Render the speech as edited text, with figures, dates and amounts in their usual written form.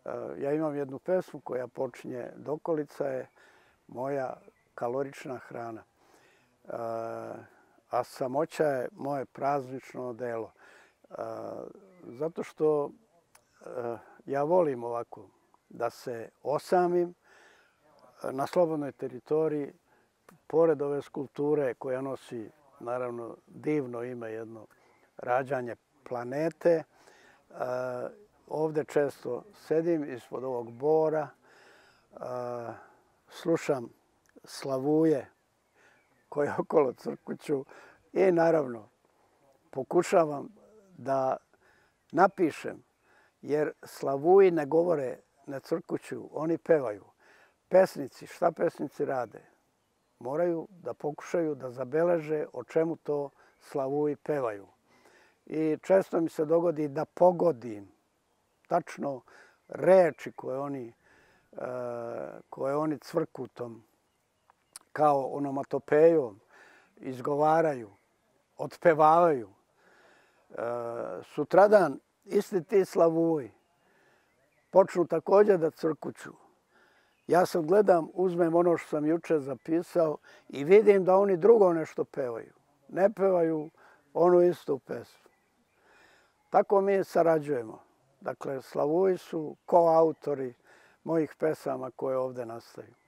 Ja imam jednu pesmu koja počinje "Dokolica je moja kalorična hrana, a samoća je moje praznično odelo." Zato što ja volim ovako da se osamim na slobodnoj teritoriji, pored ove skulpture koja nosi, naravno, divno ime, jedno rađanje planete. Ovde često sedim ispod ovog bora, slušam slavuje koje okolo crkuću i naravno pokušavam da napišem, jer slavuji ne govore, ne crkuću, oni pevaju. Pesnici, šta pesnici rade? Moraju da pokušaju da zabeleže o čemu to slavuji pevaju. I često mi se dogodi da pogodim tačno reči koje oni cvrkutom, kao onomatopejom, izgovaraju, otpevavaju. Sutradan isti ti slavuji počnu takođe da crkuću. Ja sad gledam, uzmem ono što sam juče zapisao i vidim da oni drugo nešto pevaju. Ne pevaju onu istu pesmu. Tako mi sarađujemo. Dakle, slavuji su koautori mojih pesama koje ovde nastaju.